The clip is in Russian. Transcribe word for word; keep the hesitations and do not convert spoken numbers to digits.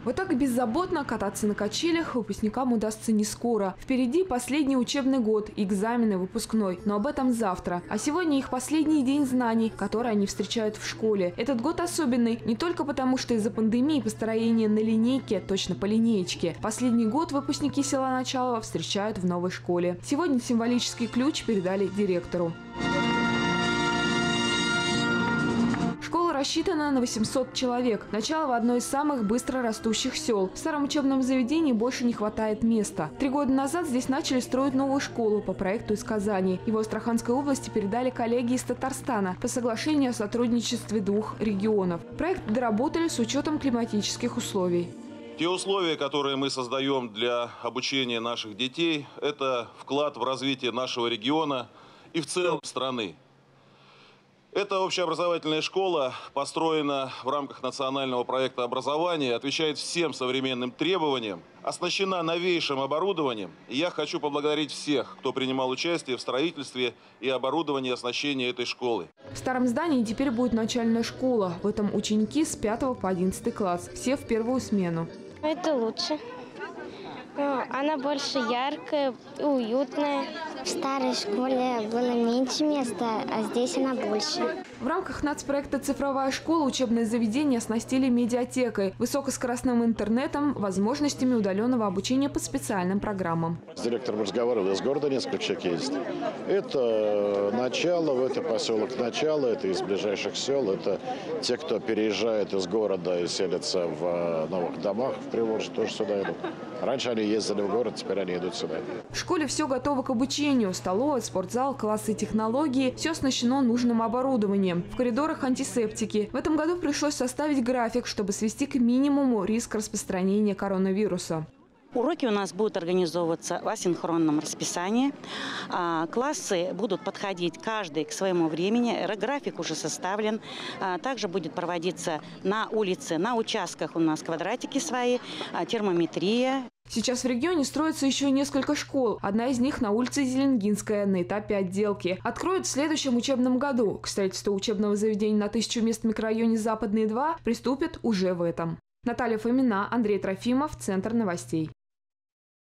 Вот так беззаботно кататься на качелях выпускникам удастся не скоро. Впереди последний учебный год, экзамены выпускной. Но об этом завтра. А сегодня их последний день знаний, которые они встречают в школе. Этот год особенный не только потому, что из-за пандемии построение на линейке, точно по линеечке. Последний год выпускники села Началово встречают в новой школе. Сегодня символический ключ передали директору. Школа рассчитана на восемьсот человек. Началово – одно из самых быстро растущих сел. В старом учебном заведении больше не хватает места. Три года назад здесь начали строить новую школу по проекту из Казани. Его Астраханской области передали коллеги из Татарстана по соглашению о сотрудничестве двух регионов. Проект доработали с учетом климатических условий. Те условия, которые мы создаем для обучения наших детей, это вклад в развитие нашего региона и в целом страны. Эта общеобразовательная школа построена в рамках национального проекта образования, отвечает всем современным требованиям, оснащена новейшим оборудованием. И я хочу поблагодарить всех, кто принимал участие в строительстве и оборудовании оснащения этой школы. В старом здании теперь будет начальная школа. В этом ученики с пятого по одиннадцатый класс. Все в первую смену. Это лучше. Она больше яркая, уютная. В старой школе было меньше места, а здесь она больше. В рамках нацпроекта «Цифровая школа» учебное заведение оснастили медиатекой, высокоскоростным интернетом, возможностями удаленного обучения по специальным программам. С директором разговаривал, из города несколько человек ездит. Это Началово, это поселок Начало, это из ближайших сел, это те, кто переезжает из города и селятся в новых домах в Приволжье, тоже сюда идут. Раньше они ездили в город, теперь они идут сюда. В школе все готово к обучению. Столовая, спортзал, классы технологии. Все оснащено нужным оборудованием. В коридорах антисептики. В этом году пришлось составить график, чтобы свести к минимуму риск распространения коронавируса. Уроки у нас будут организовываться в асинхронном расписании. Классы будут подходить каждый к своему времени. График уже составлен. Также будет проводиться на улице, на участках у нас квадратики свои, термометрия. Сейчас в регионе строится еще несколько школ. Одна из них на улице Зеленгинская, на этапе отделки. Откроют в следующем учебном году. К строительству учебного заведения на тысячу мест в микрорайоне Западные два приступят уже в этом. Наталья Фомина, Андрей Трофимов, Центр новостей.